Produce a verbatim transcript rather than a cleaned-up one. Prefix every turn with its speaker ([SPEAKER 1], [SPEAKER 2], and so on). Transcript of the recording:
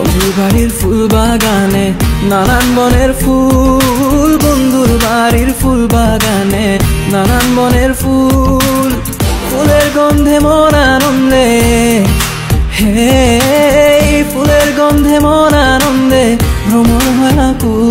[SPEAKER 1] বন্ধুর বাড়ির ফুল বাগানে নানান বনের ফুল, বন্ধুর বাড়ির ফুল বাগানে নানান বনের ফুল, ফুলের গন্ধে মন আনন্দে, হে ফুলের গন্ধে মন আনন্দে ভ্রমণ হয় আকুল।